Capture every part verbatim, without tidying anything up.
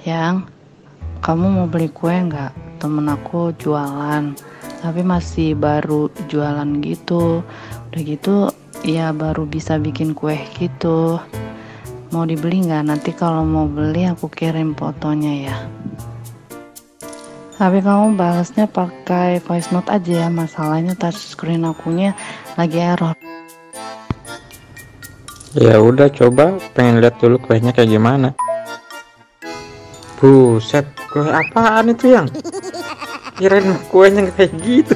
Yang, kamu mau beli kue nggak? Temen aku jualan, tapi masih baru jualan gitu. Udah gitu, ya baru bisa bikin kue gitu. Mau dibeli nggak? Nanti kalau mau beli aku kirim fotonya ya. Tapi kamu balasnya pakai voice note aja ya, masalahnya touchscreen akunya lagi error. Ya udah, coba pengen lihat dulu kuenya kayak gimana. Buset, kue apaan itu yang? Kirain kuenya kayak gitu.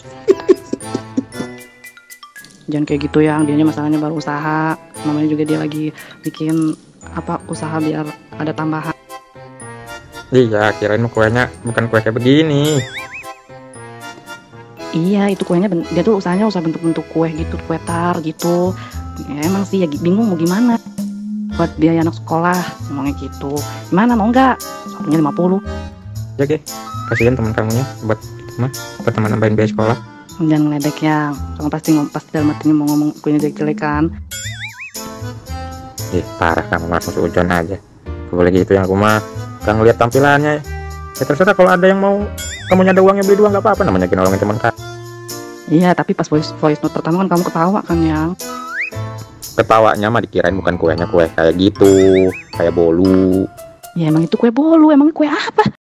Jangan kayak gitu ya, dianya masalahnya baru usaha. Namanya juga dia lagi bikin apa usaha biar ada tambahan. Iya, kirain kuenya bukan kue kayak begini. Iya, itu kuenya dia tuh usahanya usaha bentuk-bentuk kue gitu, kue tar gitu. Ya, emang sih ya bingung mau gimana. Buat biaya anak sekolah, ngomongnya gitu. Gimana mau nggak? Satunya lima puluh. Ya oke, kasihan teman kamunya buat mah, buat teman nambahin biaya sekolah. Jangan ngeledek ya, soalnya pasti ngomong pasti dalam hatinya mau ngomong kuenya jelek-jelek kan. Ih, parah kamu langsung seujon aja. Boleh gitu yang aku mah, gak ngeliat tampilannya. Ya terserah, kalau ada yang mau kamu ada uangnya beli dua nggak apa-apa, namanya kita nolongin teman kan. Iya, tapi pas voice voice note pertama kan kamu ketawa kan yang. Ketawanya mah dikirain bukan kuenya kue kayak gitu, kayak bolu. Ya emang itu kue bolu, emang kue apa?